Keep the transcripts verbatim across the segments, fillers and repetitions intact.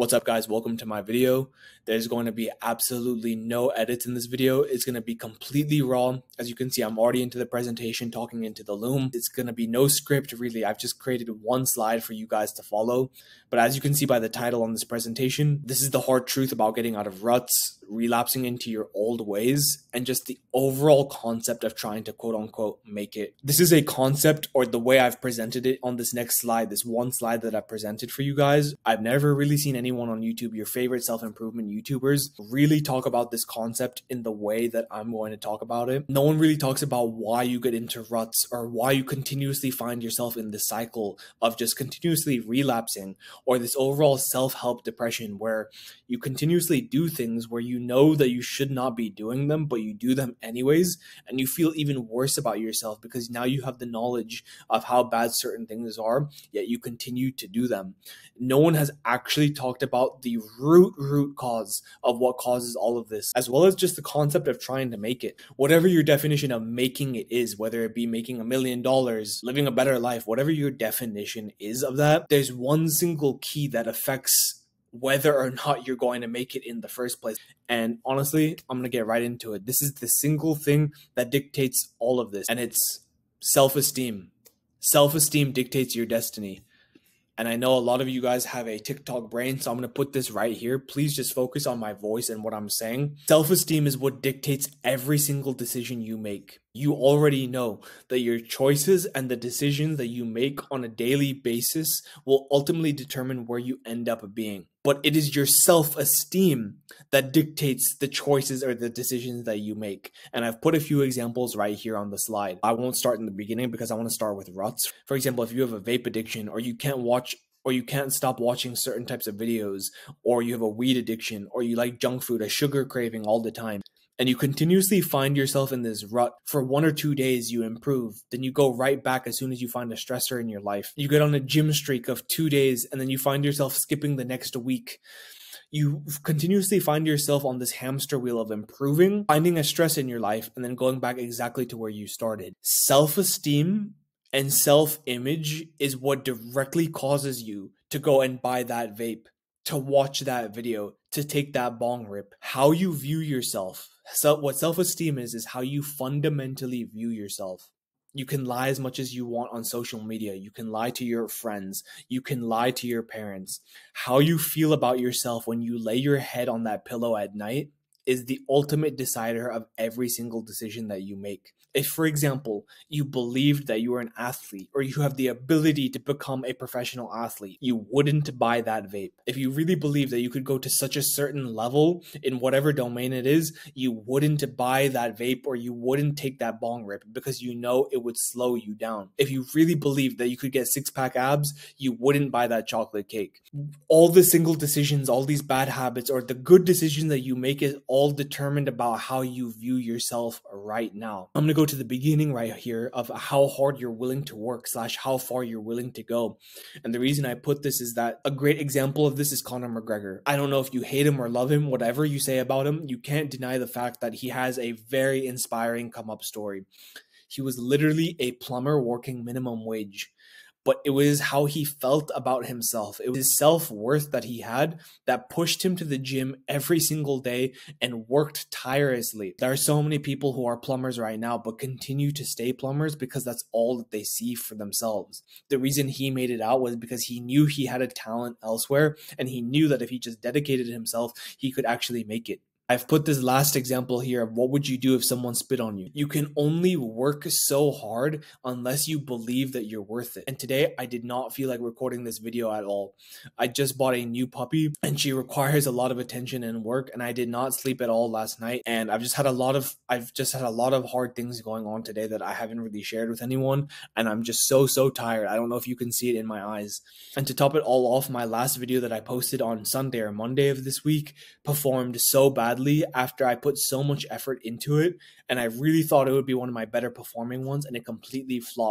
What's up guys, welcome to my video. There's going to be absolutely no edits in this video. It's going to be completely raw. As you can see, I'm already into the presentation, talking into the loom. It's going to be no script really. I've just created one slide for you guys to follow. But as you can see by the title on this presentation, this is the hard truth about getting out of ruts, relapsing into your old ways, and just the overall concept of trying to quote unquote make it. This is a concept, or the way I've presented it on this next slide, this one slide that I presented for you guys. I've never really seen anyone on YouTube, your favorite self-improvement YouTubers, really talk about this concept in the way that I'm going to talk about it. No one really talks about why you get into ruts or why you continuously find yourself in this cycle of just continuously relapsing, or this overall self-help depression where you continuously do things where you know that you should not be doing them, but you do them anyways, and you feel even worse about yourself because now you have the knowledge of how bad certain things are, yet you continue to do them. No one has actually talked about the root root cause of what causes all of this, as well as just the concept of trying to make it. Whatever your definition of making it is, whether it be making a million dollars, living a better life, whatever your definition is of that, there's one single key that affects whether or not you're going to make it in the first place. And honestly, I'm gonna get right into it. This is the single thing that dictates all of this, and it's self-esteem. Self-esteem dictates your destiny. And I know a lot of you guys have a TikTok brain, so I'm going to put this right here. Please just focus on my voice and what I'm saying. Self-esteem is what dictates every single decision you make. You already know that your choices and the decisions that you make on a daily basis will ultimately determine where you end up being. But it is your self-esteem that dictates the choices or the decisions that you make. And I've put a few examples right here on the slide. I won't start in the beginning because I want to start with ruts. For example, if you have a vape addiction, or you can't watch or you can't stop watching certain types of videos, or you have a weed addiction, or you like junk food, a sugar craving all the time, and you continuously find yourself in this rut, for one or two days you improve, then you go right back as soon as you find a stressor in your life. You get on a gym streak of two days and then you find yourself skipping the next week. You continuously find yourself on this hamster wheel of improving, finding a stress in your life, and then going back exactly to where you started. Self-esteem and self-image is what directly causes you to go and buy that vape, to watch that video, to take that bong rip. How you view yourself. So what self-esteem is, is how you fundamentally view yourself. You can lie as much as you want on social media. You can lie to your friends. You can lie to your parents. How you feel about yourself when you lay your head on that pillow at night is the ultimate decider of every single decision that you make. If, for example, you believed that you were an athlete, or you have the ability to become a professional athlete, you wouldn't buy that vape. If you really believe that you could go to such a certain level in whatever domain it is, you wouldn't buy that vape, or you wouldn't take that bong rip because you know it would slow you down. If you really believed that you could get six-pack abs, you wouldn't buy that chocolate cake. All the single decisions, all these bad habits, or the good decisions that you make is all determined about how you view yourself right now. I'm gonna go to the beginning right here of how hard you're willing to work slash how far you're willing to go. And the reason I put this is that a great example of this is Conor McGregor. I don't know if you hate him or love him, whatever you say about him, you can't deny the fact that he has a very inspiring come up story. He was literally a plumber working minimum wage. But it was how he felt about himself. It was his self-worth that he had that pushed him to the gym every single day and worked tirelessly. There are so many people who are plumbers right now but continue to stay plumbers because that's all that they see for themselves. The reason he made it out was because he knew he had a talent elsewhere, and he knew that if he just dedicated himself, he could actually make it. I've put this last example here of what would you do if someone spit on you. You can only work so hard unless you believe that you're worth it. And today I did not feel like recording this video at all. I just bought a new puppy and she requires a lot of attention and work, and I did not sleep at all last night. And I've just had a lot of I've just had a lot of hard things going on today that I haven't really shared with anyone, and I'm just so so tired. I don't know if you can see it in my eyes. And to top it all off, my last video that I posted on Sunday or Monday of this week performed so bad after I put so much effort into it, and I really thought it would be one of my better performing ones, and it completely flopped.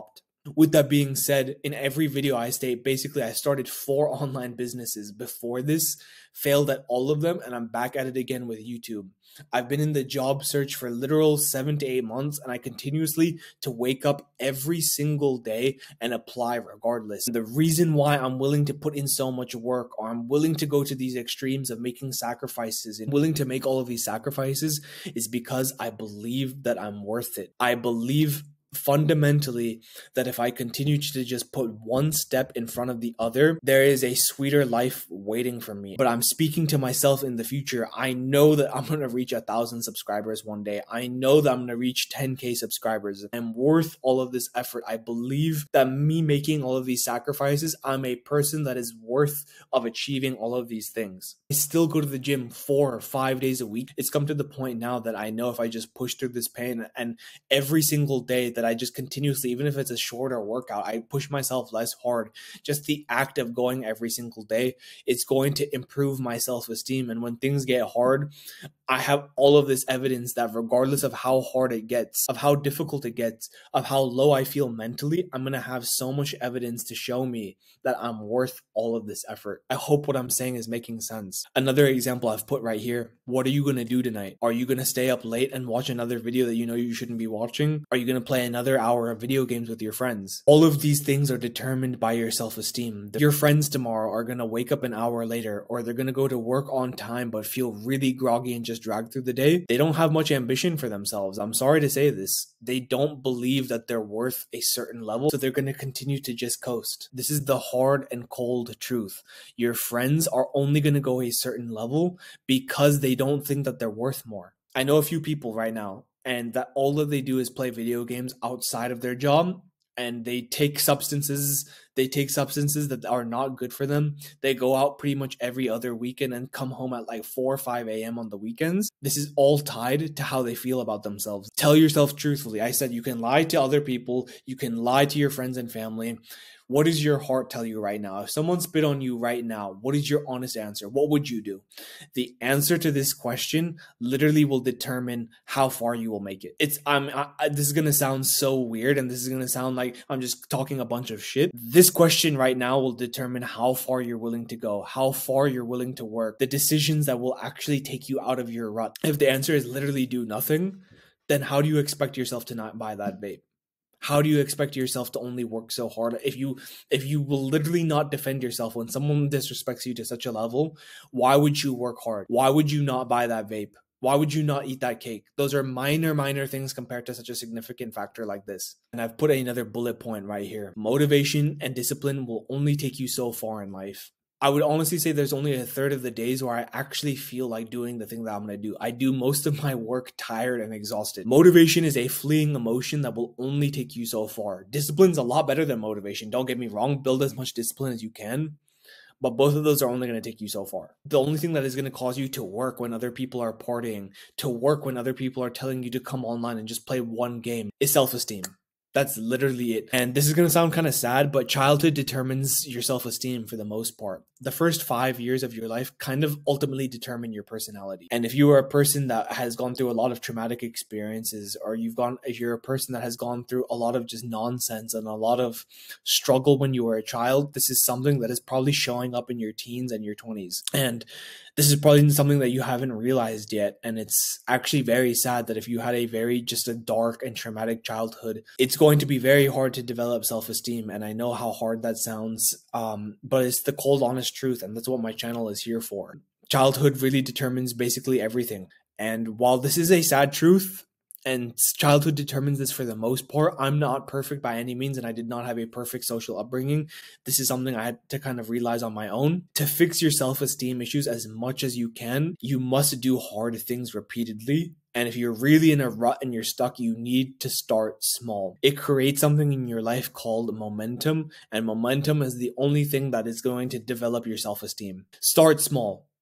With that being said, in every video I state, basically I started four online businesses before this, failed at all of them, and I'm back at it again with YouTube. I've been in the job search for literal seven to eight months, and I continuously to wake up every single day and apply regardless. The reason why I'm willing to put in so much work, or I'm willing to go to these extremes of making sacrifices and willing to make all of these sacrifices, is because I believe that I'm worth it. I believe fundamentally that if I continue to just put one step in front of the other, there is a sweeter life waiting for me. But I'm speaking to myself in the future. I know that I'm going to reach a thousand subscribers one day. I know that I'm going to reach ten K subscribers. I'm worth all of this effort. I believe that me making all of these sacrifices, I'm a person that is worth of achieving all of these things. I still go to the gym four or five days a week. It's come to the point now that I know if I just push through this pain, and every single day that I just continuously, even if it's a shorter workout, I push myself less hard. Just the act of going every single day, it's going to improve my self-esteem. And when things get hard, I have all of this evidence that regardless of how hard it gets, of how difficult it gets, of how low I feel mentally, I'm going to have so much evidence to show me that I'm worth all of this effort. I hope what I'm saying is making sense. Another example I've put right here. What are you going to do tonight? Are you going to stay up late and watch another video that you know you shouldn't be watching? Are you going to play another hour of video games with your friends? All of these things are determined by your self-esteem. Your friends tomorrow are going to wake up an hour later, or they're going to go to work on time but feel really groggy and just drag through the day. They don't have much ambition for themselves. I'm sorry to say this. They don't believe that they're worth a certain level, so they're going to continue to just coast. This is the hard and cold truth. Your friends are only going to go a certain level because they don't think that they're worth more. I know a few people right now, and that all that they do is play video games outside of their job, and they take substances, they take substances that are not good for them. They go out pretty much every other weekend and come home at like four or five A M on the weekends. This is all tied to how they feel about themselves. Tell yourself truthfully. I said you can lie to other people, you can lie to your friends and family. What does your heart tell you right now? If someone spit on you right now, what is your honest answer? What would you do? The answer to this question literally will determine how far you will make it. It's I'm I, this is going to sound so weird, and this is going to sound like I'm just talking a bunch of shit. This question right now will determine how far you're willing to go, how far you're willing to work, the decisions that will actually take you out of your rut. If the answer is literally do nothing, then how do you expect yourself to not buy that vape? How do you expect yourself to only work so hard if you if you will literally not defend yourself when someone disrespects you to such a level? Why would you work hard? Why would you not buy that vape? Why would you not eat that cake? Those are minor, minor things compared to such a significant factor like this. And I've put another bullet point right here. Motivation and discipline will only take you so far in life. I would honestly say there's only a third of the days where I actually feel like doing the thing that I'm going to do. I do most of my work tired and exhausted. Motivation is a fleeting emotion that will only take you so far. Discipline's a lot better than motivation. Don't get me wrong. Build as much discipline as you can. But both of those are only going to take you so far. The only thing that is going to cause you to work when other people are partying, to work when other people are telling you to come online and just play one game, is self-esteem. That's literally it. And this is going to sound kind of sad, but childhood determines your self-esteem for the most part. The first five years of your life kind of ultimately determine your personality. And if you are a person that has gone through a lot of traumatic experiences, or you've gone, if you're a person that has gone through a lot of just nonsense and a lot of struggle when you were a child, this is something that is probably showing up in your teens and your twenties. And this is probably something that you haven't realized yet. And it's actually very sad that if you had a very just a dark and traumatic childhood, it's going to be very hard to develop self-esteem. And I know how hard that sounds, um, but it's the cold, honest truth. And that's what my channel is here for. Childhood really determines basically everything. And while this is a sad truth, and childhood determines this for the most part, I'm not perfect by any means, and I did not have a perfect social upbringing. This is something I had to kind of realize on my own. To fix your self-esteem issues as much as you can, you must do hard things repeatedly. And if you're really in a rut and you're stuck, you need to start small. It creates something in your life called momentum, and momentum is the only thing that is going to develop your self-esteem. Start small.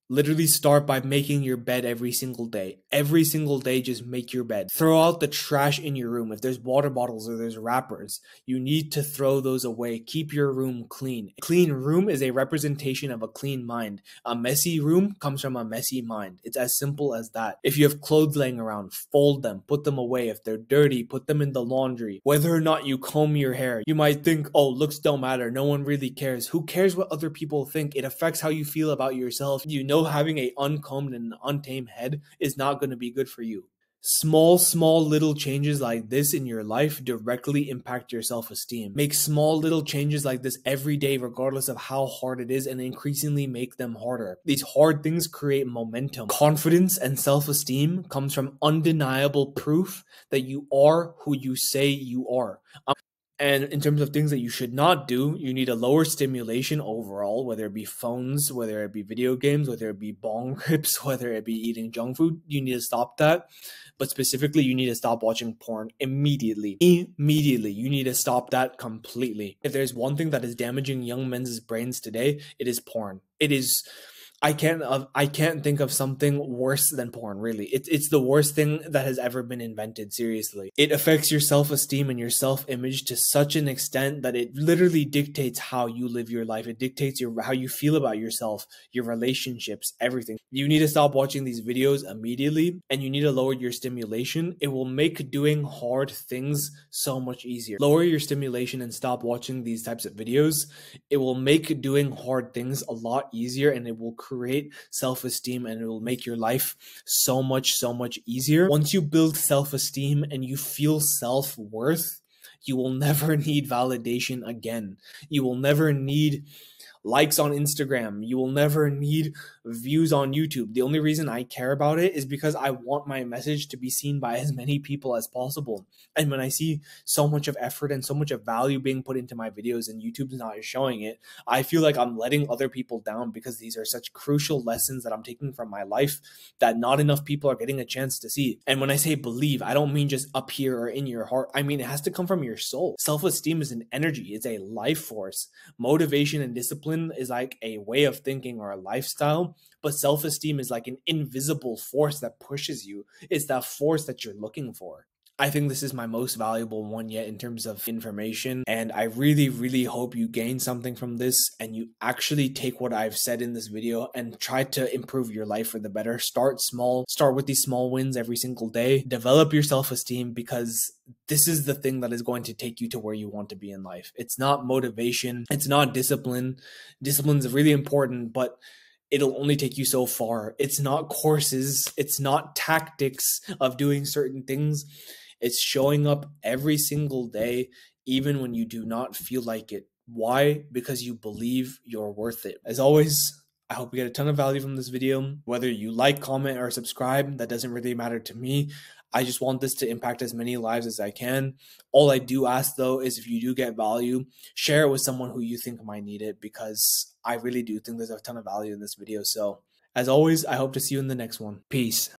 Literally start by making your bed every single day. Every single day, just make your bed. Throw out the trash in your room. If there's water bottles or there's wrappers, you need to throw those away. Keep your room clean. A clean room is a representation of a clean mind. A messy room comes from a messy mind. It's as simple as that. If you have clothes laying around, fold them, put them away. If they're dirty, put them in the laundry. Whether or not you comb your hair, you might think, oh, looks don't matter. No one really cares. Who cares what other people think? It affects how you feel about yourself. You know having a uncombed and untamed head is not going to be good for you. Small, small little changes like this in your life directly impact your self-esteem. Make small little changes like this every day, regardless of how hard it is, and increasingly make them harder. These hard things create momentum. Confidence and self-esteem comes from undeniable proof that you are who you say you are. Um, And in terms of things that you should not do, you need a lower stimulation overall, whether it be phones, whether it be video games, whether it be bong rips, whether it be eating junk food. You need to stop that. But specifically, you need to stop watching porn immediately. Immediately. You need to stop that completely. If there's one thing that is damaging young men's brains today, it is porn. It is... I can't uh, I can't think of something worse than porn, really. It's it's the worst thing that has ever been invented, seriously. It affects your self-esteem and your self-image to such an extent that it literally dictates how you live your life. It dictates your how you feel about yourself, your relationships, everything. You need to stop watching these videos immediately, and you need to lower your stimulation. It will make doing hard things so much easier. Lower your stimulation and stop watching these types of videos. It will make doing hard things a lot easier, and it will create self-esteem, and it will make your life so much, so much easier. Once you build self-esteem and you feel self-worth, you will never need validation again. You will never need likes on Instagram. You will never need views on YouTube. The only reason I care about it is because I want my message to be seen by as many people as possible. And when I see so much of effort and so much of value being put into my videos and YouTube's not showing it, I feel like I'm letting other people down, because these are such crucial lessons that I'm taking from my life that not enough people are getting a chance to see. And when I say believe, I don't mean just up here or in your heart. I mean, it has to come from your soul. Self-esteem is an energy. It's a life force. Motivation and discipline is like a way of thinking or a lifestyle, but self-esteem is like an invisible force that pushes you. It's that force that you're looking for. I think this is my most valuable one yet in terms of information, and I really, really hope you gain something from this and you actually take what I've said in this video and try to improve your life for the better. Start small, start with these small wins every single day, develop your self-esteem, because this is the thing that is going to take you to where you want to be in life. It's not motivation, it's not discipline. Discipline is really important, but it'll only take you so far. It's not courses, it's not tactics of doing certain things. It's showing up every single day, even when you do not feel like it. Why? Because you believe you're worth it. As always, I hope you get a ton of value from this video. Whether you like, comment, or subscribe, that doesn't really matter to me. I just want this to impact as many lives as I can. All I do ask, though, is if you do get value, share it with someone who you think might need it, because I really do think there's a ton of value in this video. So, as always, I hope to see you in the next one. Peace.